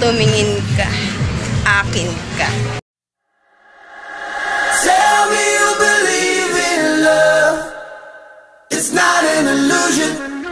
tumingin ka, akin ka. Tell me you believe in love. It's not an illusion.